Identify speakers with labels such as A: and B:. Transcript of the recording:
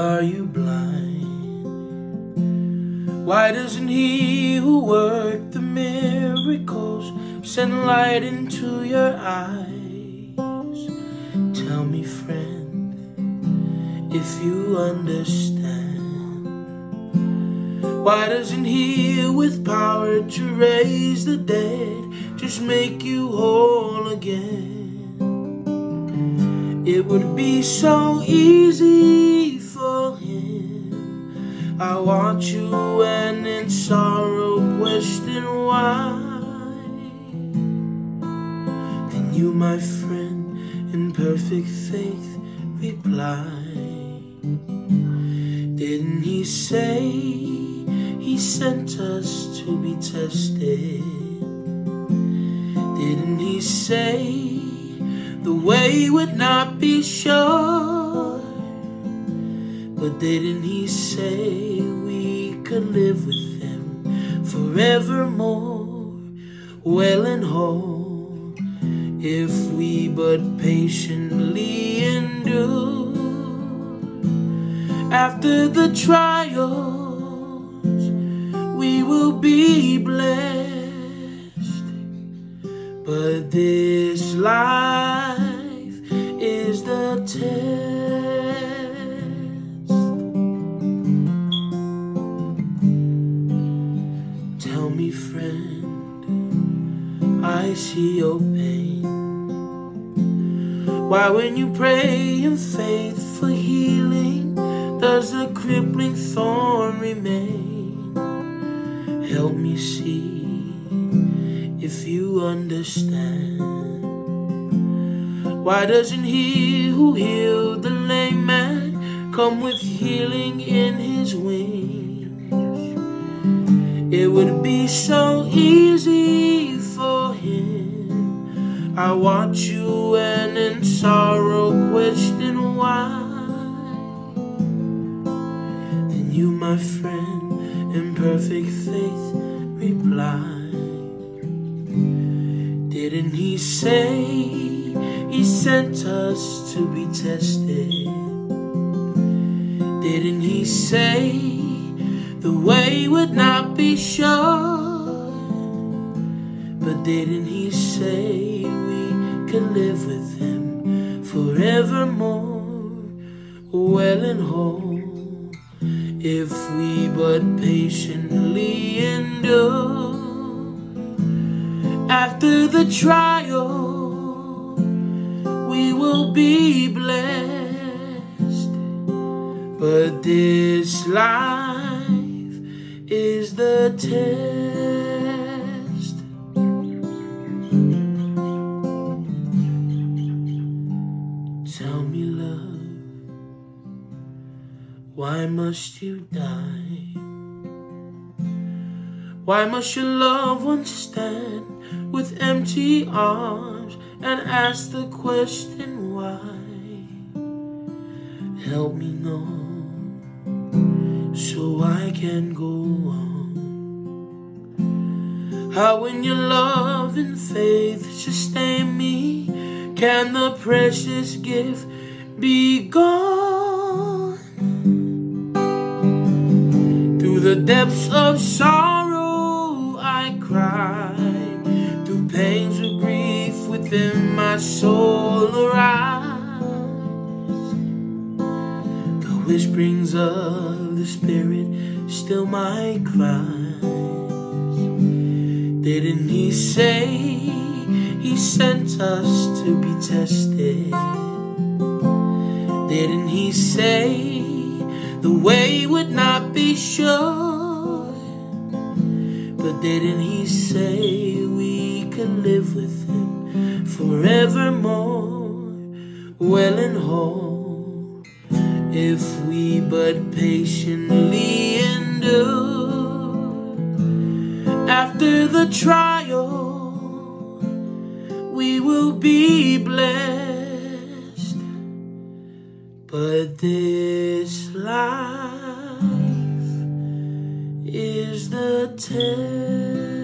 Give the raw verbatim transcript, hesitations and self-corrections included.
A: are you blind? Why doesn't he who worked the miracles send light into your eyes? Tell me, friend, if you understand. Why doesn't he with power to raise the dead just make you whole again? It would be so easy for him. I watch you and in sorrow question why. Then you, my friend, in perfect faith reply. Didn't he say he sent us to be tested? Didn't he say the way would not be sure? But didn't he say we could live with him forevermore, well and whole, if we but patiently endure? After the trials, we will be blessed, but this life is the test. Tell me, friend, I see your pain. Why when you pray in faith for healing, does a crippling thorn remain? Help me see if you understand. Why doesn't he who healed the lame man come with healing in his wings? It would be so easy for him. I watch you and in sorrow question why. Then you, my friend, in perfect faith reply. Didn't he say he sent us to be tested? Didn't he say the way would not be sure? But didn't he say we could live with him forevermore, well and whole, if we but patiently endure? After the trial, we will be blessed, but this life is the test. Tell me, love, why must you die? Why must your loved ones stand with empty arms and ask the question why? Help me know so I can go on. How when your love and faith sustain me, can the precious gift be gone? Through the depths of sorrow I cry, through pains of grief within my soul arise. The whisperings of the Spirit still my cries. Didn't he say he sent us to be tested? Didn't he say the way would not be sure? But didn't he say we could live with him forevermore, well and whole, if we but patiently endure? After the trial, we will be blessed, but this life is the test.